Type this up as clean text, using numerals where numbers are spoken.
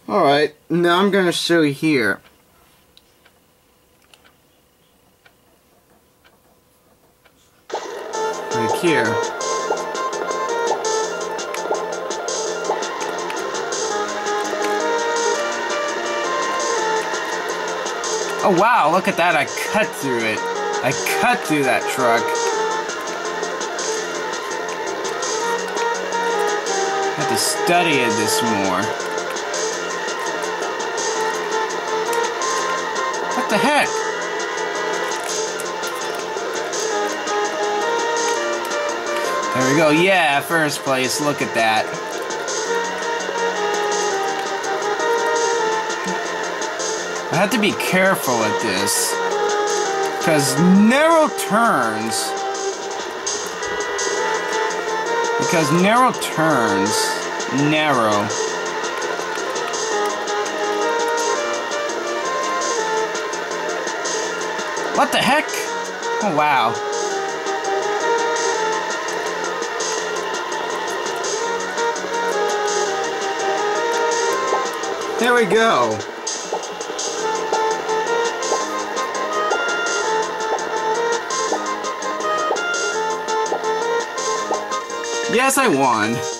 Alright, now I'm gonna show you here. Like here. Oh wow, look at that, I cut through it. I cut through that truck. I have to study this more. What the heck? There we go. Yeah, first place. Look at that. I have to be careful with this. Because narrow turns. Narrow. What the heck? Oh, wow. There we go. Yes, I won.